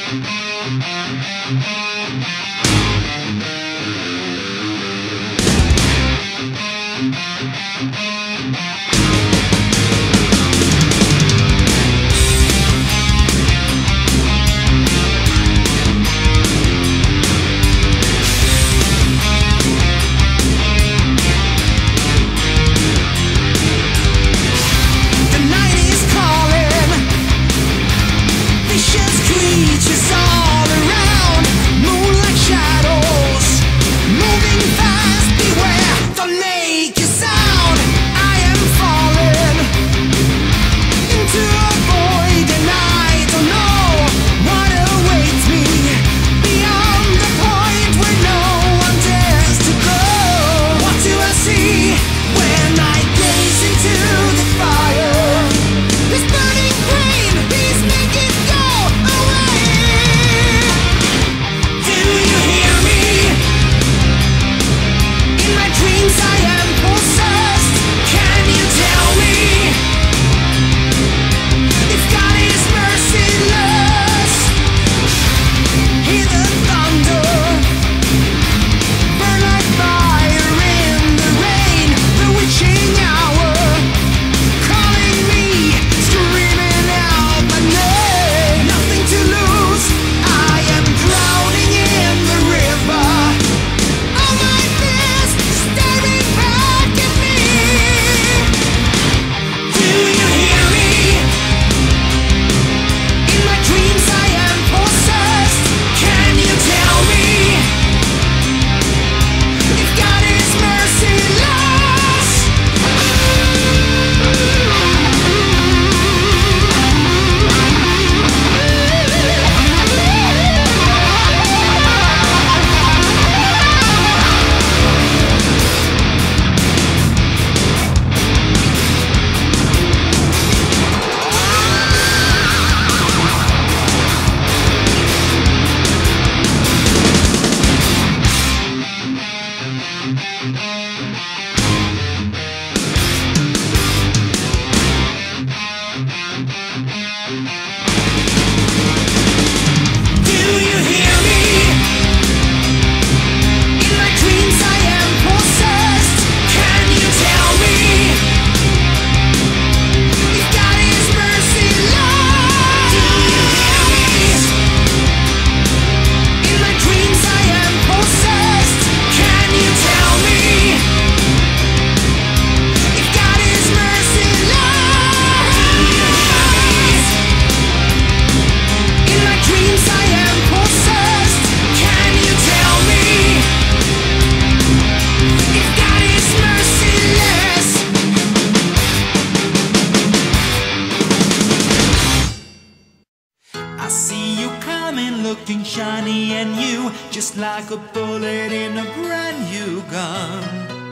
looking shiny and new, just like a bullet in a brand new gun.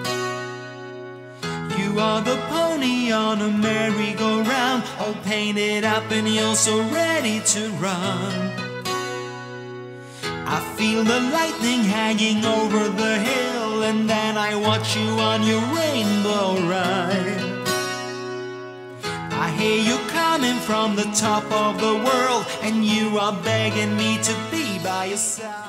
You are the pony on a merry-go-round, all painted up and you're so ready to run. I feel the lightning hanging over the hill, and then I watch you on your rainbow ride. I hear you coming from the top of the world, and you are begging me to be by your side.